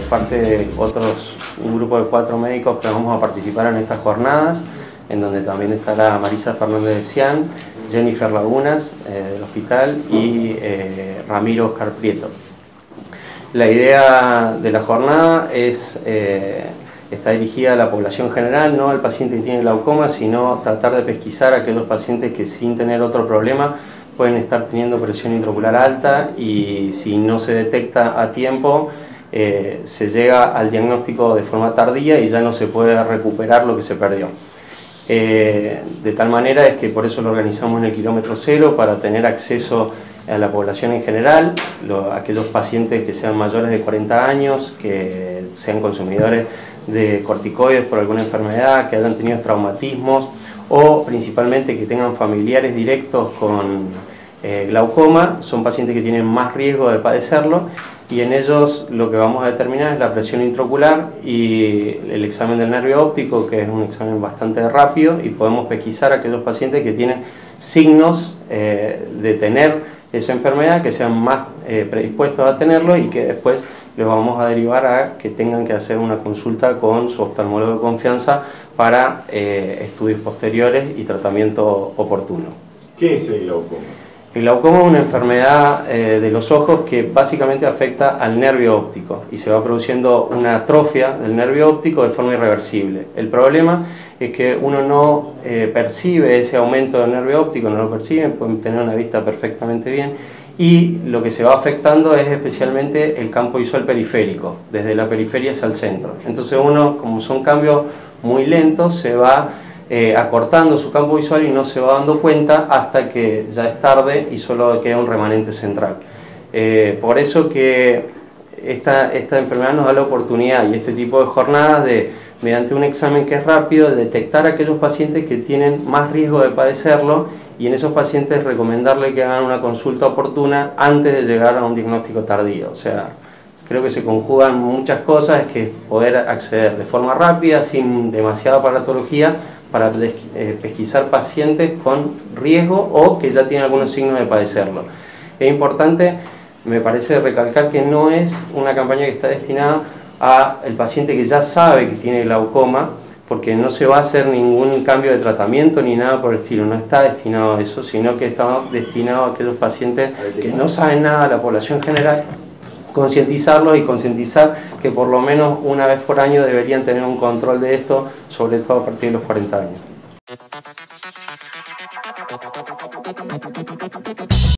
parte de un grupo de 4 médicos que vamos a participar en estas jornadas, en donde también estará Marisa Fernández de Cian, Jennifer Lagunas del hospital y Ramiro Oscar Prieto. La idea de la jornada está dirigida a la población general, no al paciente que tiene glaucoma, sino tratar de pesquisar a aquellos pacientes que sin tener otro problema pueden estar teniendo presión intraocular alta, y si no se detecta a tiempo se llega al diagnóstico de forma tardía y ya no se puede recuperar lo que se perdió. De tal manera es que por eso lo organizamos en el kilómetro cero, para tener acceso a la población en general, aquellos pacientes que sean mayores de 40 años, que sean consumidores de corticoides por alguna enfermedad, que hayan tenido traumatismos o principalmente que tengan familiares directos con glaucoma. Son pacientes que tienen más riesgo de padecerlo, y en ellos lo que vamos a determinar es la presión intraocular y el examen del nervio óptico, que es un examen bastante rápido, y podemos pesquisar a aquellos pacientes que tienen signos de tener esa enfermedad, que sean más predispuestos a tenerlo, y que después les vamos a derivar a que tengan que hacer una consulta con su oftalmólogo de confianza para estudios posteriores y tratamiento oportuno. ¿Qué es el glaucoma? El glaucoma es una enfermedad de los ojos que básicamente afecta al nervio óptico, y se va produciendo una atrofia del nervio óptico de forma irreversible. El problema es que uno no percibe ese aumento del nervio óptico, no lo perciben, pueden tener una vista perfectamente bien, y lo que se va afectando es especialmente el campo visual periférico, desde la periferia hacia el centro. Entonces uno, como son cambios muy lentos, se va acortando su campo visual y no se va dando cuenta hasta que ya es tarde y solo queda un remanente central. Por eso que esta enfermedad nos da la oportunidad, y este tipo de jornadas, de, mediante un examen que es rápido, de detectar a aquellos pacientes que tienen más riesgo de padecerlo, y en esos pacientes recomendarle que hagan una consulta oportuna antes de llegar a un diagnóstico tardío. O sea, creo que se conjugan muchas cosas, es que poder acceder de forma rápida, sin demasiada aparatología, para pesquisar pacientes con riesgo o que ya tienen algunos signos de padecerlo. Es importante, me parece, recalcar que no es una campaña que está destinada al paciente que ya sabe que tiene glaucoma, porque no se va a hacer ningún cambio de tratamiento ni nada por el estilo, no está destinado a eso, sino que está destinado a aquellos pacientes que no saben nada, a la población general, concientizarlos y concientizar que por lo menos una vez por año deberían tener un control de esto, sobre todo a partir de los 40 años.